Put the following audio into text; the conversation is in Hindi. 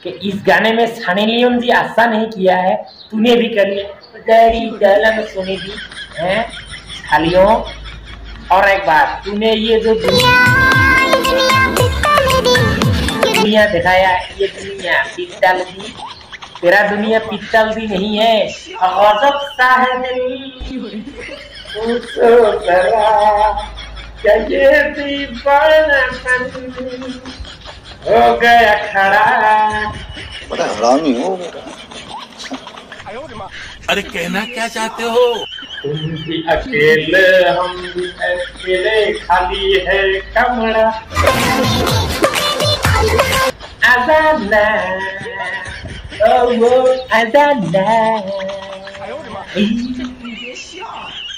कि इस गाने में सनी लियोन जी ऐसा नहीं किया है, तूने भी कर लिया डैडी डायलॉग सुनी थी हैं खालियों। और एक बात, तूने ये जो दुनिया दिखाया, ये दुनिया पित्तल दी, तेरा दुनिया पित्तल दी नहीं है, गजब सा है दिल ये दीवानापन हो गया खड़ा। बड़ा हरामी हो बेटा। अरे कहना क्या चाहते हो? तुम भी अकेले हम भी अकेले, खाली है कमरा आजाना ओ वो आजाना।